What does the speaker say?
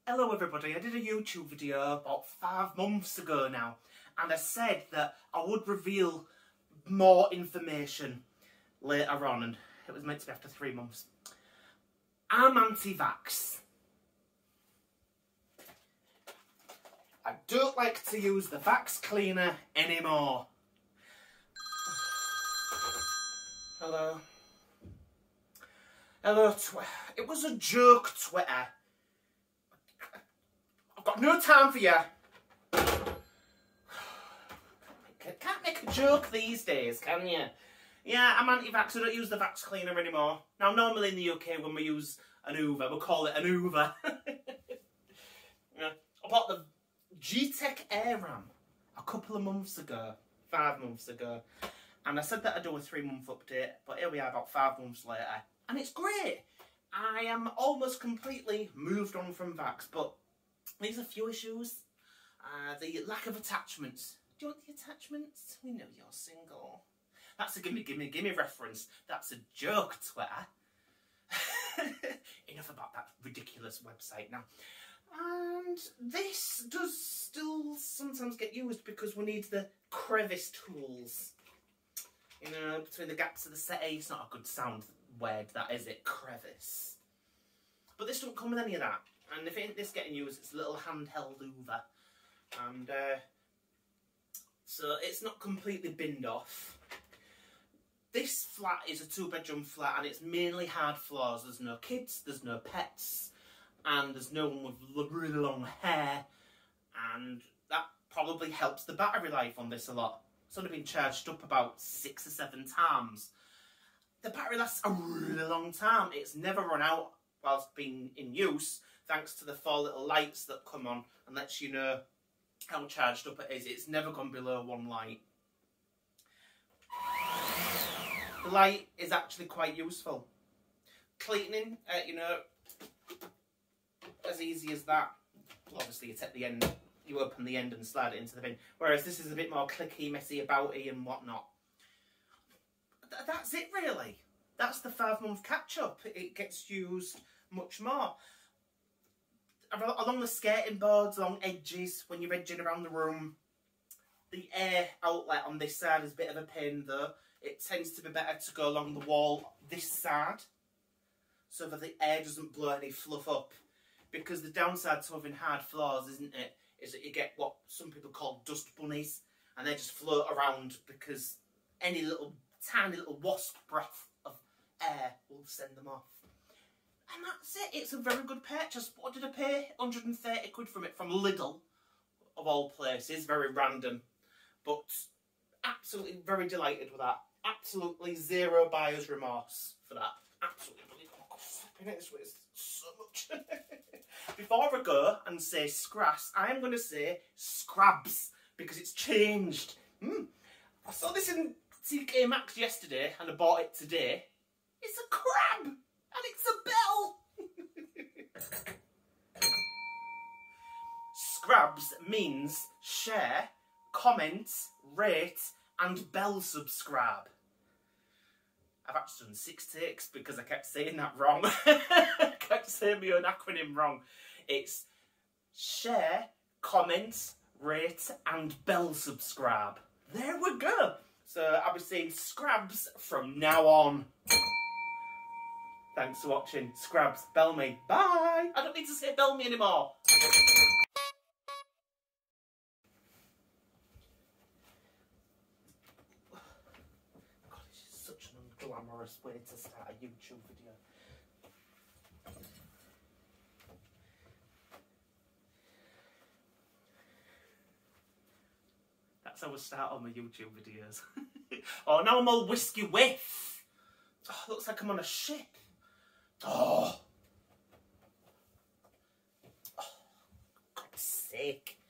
Hello everybody, I did a YouTube video about 5 months ago now, and I said that I would reveal more information later on, and it was meant to be after 3 months. I'm anti-vax. I don't like to use the vax cleaner anymore. Hello. Hello, Twitter. It was a joke, Twitter. I've got no time for you. Can't make a joke these days, can you? Yeah, I'm anti-vax. I don't use the vax cleaner anymore. Now, normally in the UK, when we use an Hoover, we call it an Hoover. Yeah. I bought the Gtech Air Ram a couple of months ago, 5 months ago. And I said that I'd do a 3-month update, but here we are about 5 months later. And it's great. I am almost completely moved on from vax, but there's a few issues. The lack of attachments. Do you want the attachments? We know you're single. That's a gimme reference. That's a joke, Twitter. Enough about that ridiculous website now. And this does still sometimes get used because we need the crevice tools. You know, between the gaps of the settee. It's not a good sound word, that is it? Crevice. But this don't come with any of that. And if it ain't this getting used, it's a little handheld Hoover. And so it's not completely binned off. This flat is a 2-bedroom flat and it's mainly hard floors. There's no kids, there's no pets, and there's no one with really long hair. And that probably helps the battery life on this a lot. It's only been charged up about 6 or 7 times. The battery lasts a really long time. It's never run out whilst being in use, thanks to the 4 little lights that come on and lets you know how charged up it is. It's never gone below 1 light. The light is actually quite useful. Cleaning, you know, as easy as that. Well, obviously it's at the end. You open the end and slide it into the bin. Whereas this is a bit more clicky, messy, abouty and whatnot. That's it really. That's the 5-month catch-up. It gets used much more. Along the skirting boards, along edges, when you're edging around the room. The air outlet on this side is a bit of a pain though. It tends to be better to go along the wall this side, so that the air doesn't blow any fluff up. Because the downside to having hard floors, isn't it, is that you get what some people call dust bunnies, and they just float around because any little tiny little wasp breath of air will send them off. And that's it. It's a very good purchase. What did I pay? 130 quid from it, from Lidl, of all places. Very random, but absolutely very delighted with that. Absolutely zero buyer's remorse for that. Absolutely. Oh God, flipping it, this weighs so much. Before I go and say scrass, I am going to say scrabs because it's changed. I saw this in TK Maxx yesterday and I bought it today. It's a crab and it's a bell. Scrabs means share, comment, rate and bell subscribe. I've actually done 6 takes because I kept saying that wrong. I kept saying my own acronym wrong. It's share, comment, rate and bell subscribe. There we go. So I'll be saying scrabs from now on. Thanks for watching. Scrabs, bell me. Bye. I don't need to say bell me anymore. God, this is such an unglamorous way to start a YouTube video. That's how I start all my YouTube videos. Oh, now I'm all whiskey whiff. Oh, looks like I'm on a ship. Oh. God's sake.